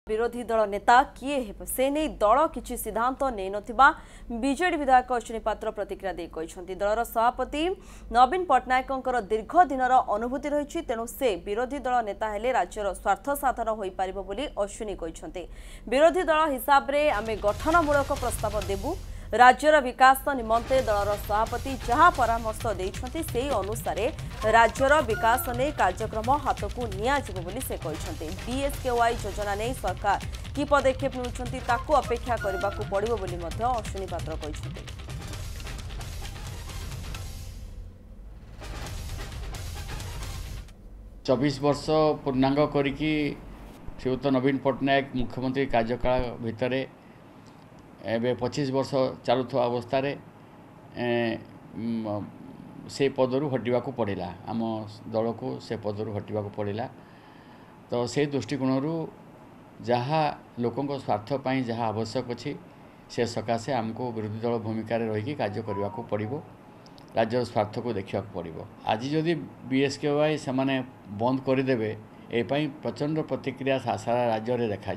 विरोधी दल नेता किए हेब से नहीं दल किछि सिद्धांत नै नथिबा बीजेडी विधायक अश्विनी पात्र प्रतिक्रिया दे कहिसंती। दलर सभापति नवीन पट्टनायकंकर दीर्घ दिनर अनुभूति रहिछि, तेणु से विरोधी दल नेता हेले राज्यर स्वार्थ साधन होई पारिबो बोली अश्विनी कहिसंती। विरोधी दल हिसाब रे आमे गठनमूलक प्रस्ताव देबु, राज्यर विकास निमंते दलर सभापति जहाँ परामर्श देइछंती से अनुसार राज्यर विकास ने कार्यक्रम हाथ को नियाजिबो बोली से कहिसंती। बीएसकेवाई योजना नै सरकार की पदक्षेप नेउछंती ताकू अपेक्षा करबाकू पड़िबो बोली मध्य अश्विनी पात्र कहिसंती। 24 वर्ष पूर्णांग करिकी श्रीयुत नवीन पट्टनायक मुख्यमंत्री कार्यकाल भितर एवं 25 वर्ष चलुवा अवस्था से पदरू हटिवा पड़ा, आम दल को से पदरू हटिवा पड़ा। तो से दृष्टिकोण जहाँ लोकों स्वार्थपाई जहाँ आवश्यक अच्छी से सकाशे आमको विरोधी दल भूमिका रही कार्य करने को पड़ो, राज्य स्वार्थ को देखा पड़ो। आज जदि बीएसकेवाई से बंद करदे एपाई प्रचंड प्रतिक्रिया सारा राज्य में देखा।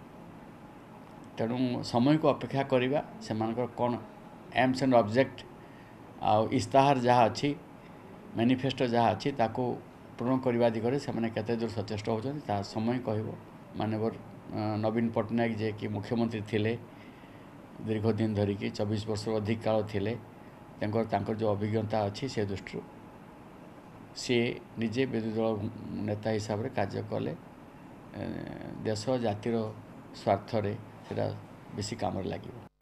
तेणु समय को अपेक्षा करवा से कौन एम्स एंड ऑब्जेक्ट आउ इस्ताहार जहाँ अच्छी मैनिफेस्टो जहाँ अच्छी ताको पूर्ण करने दिगरे से केते दूर सचेष्ट होता समय कह। मानवर नवीन पट्टनायक जे कि मुख्यमंत्री थिले दीर्घ दिन धरिकी 24 वर्ष अधिक काल थिले, जो अभिज्ञता अच्छी से दृष्टि सी निजे विरोधी दल नेता हिसाब से कार्य कले देश जातिर स्वार्थ रे बेसी काम लगे।